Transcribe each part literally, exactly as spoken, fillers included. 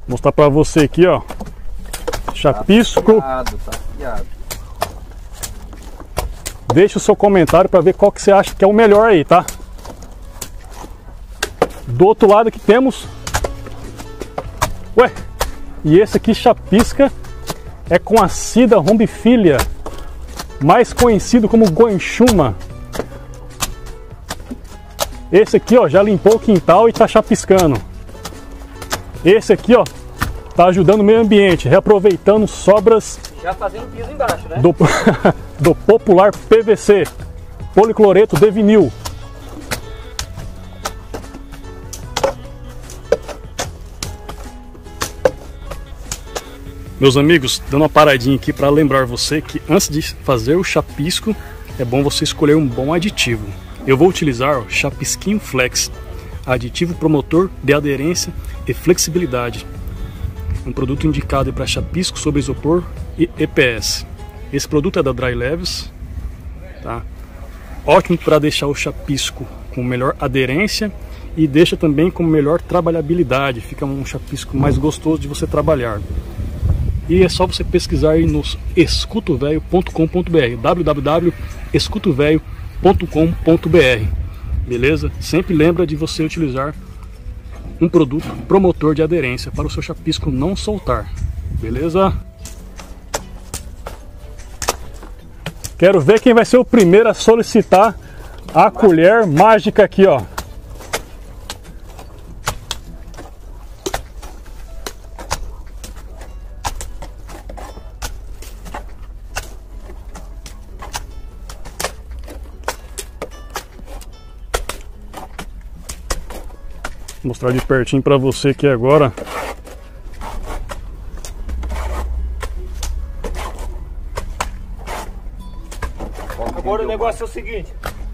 Mostrar pra você aqui, ó. Chapisco. Tá afiado, tá afiado. Deixa o seu comentário para ver qual que você acha que é o melhor aí, tá? Do outro lado aqui temos... Ué, e esse aqui chapisca é com a Sida rombifilia, mais conhecido como guanchuma. Esse aqui, ó, já limpou o quintal e tá chapiscando. Esse aqui, ó, tá ajudando o meio ambiente, reaproveitando sobras... Já fazendo piso embaixo, né? Do, do popular P V C, policloreto de vinil. Meus amigos, dando uma paradinha aqui para lembrar você que antes de fazer o chapisco, é bom você escolher um bom aditivo. Eu vou utilizar o Chapisquinho Flex, aditivo promotor de aderência e flexibilidade. Um produto indicado para chapisco sobre isopor e E P S. Esse produto é da Dry Leves, tá? Ótimo para deixar o chapisco com melhor aderência e deixa também com melhor trabalhabilidade. Fica um chapisco mais gostoso de você trabalhar. E é só você pesquisar aí no escuto velho ponto com ponto br, w w w ponto escuto velho ponto com ponto br. Beleza? Sempre lembra de você utilizar um produto promotor de aderência para o seu chapisco não soltar. Beleza? Quero ver quem vai ser o primeiro a solicitar a colher mágica aqui, ó. Vou mostrar de pertinho para você aqui agora. Agora o negócio é o seguinte.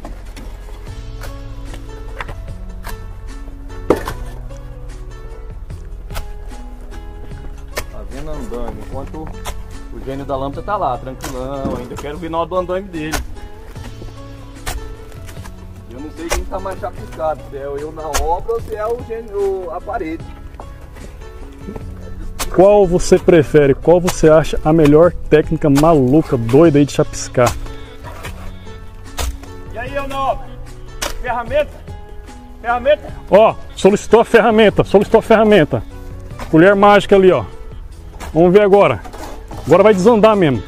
Tá vendo andando, enquanto o gênio da lâmpada tá lá, tranquilão. Ainda quero ver nó do andame dele. Eu não sei quem tá mais chapiscado, se é eu na obra ou se é o gênio, a parede. Qual você prefere? Qual você acha a melhor técnica maluca, doida aí de chapiscar? E aí, eu na obra? Ferramenta? Ferramenta? Ó, solicitou a ferramenta, solicitou a ferramenta. Colher mágica ali, ó. Vamos ver agora. Agora vai desandar mesmo.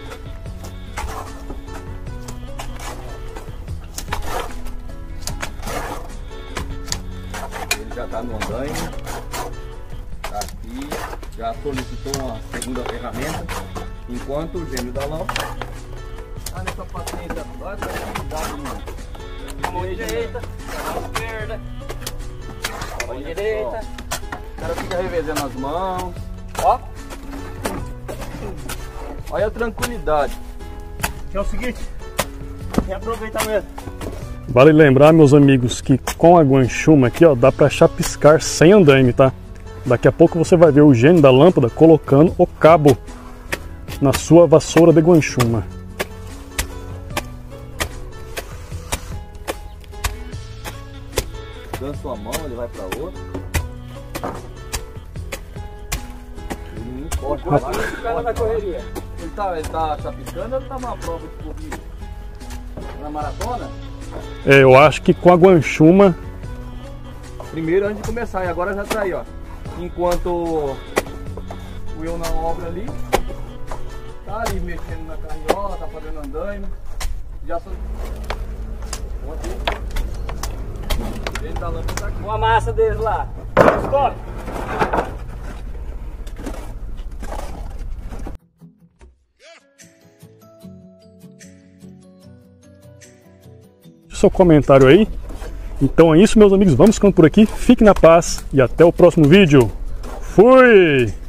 Ele já tá no andaime. Tá aqui. Já solicitou uma segunda ferramenta. Enquanto o gênio da lâmpada tá nessa paciência. Olha essa atividade, mano. Mão direita, mão esquerda. Mão direita. O cara fica revezando as mãos. Ó. Olha a tranquilidade. Que é o seguinte. Reaproveitar mesmo. Vale lembrar, meus amigos, que com a guanchuma aqui, ó, dá para chapiscar sem andaime, tá? Daqui a pouco você vai ver o gênio da lâmpada colocando o cabo na sua vassoura de guanchuma. Dando sua mão, ele vai para outra. Ele não pode. O cara vai correria. Ele tá, ele tá chapiscando ou ele tá numa prova de corrida? Na maratona? É, eu acho que com a guanchuma... Primeiro antes de começar, e agora já tá aí, ó. Enquanto o eu na obra ali, tá ali mexendo na carriola, tá fazendo andaime. Já sou... Dentro da lâmpada tá aqui. Uma massa deles lá. Stop! Seu comentário aí. Então é isso, meus amigos, vamos ficando por aqui, fique na paz e até o próximo vídeo. Fui!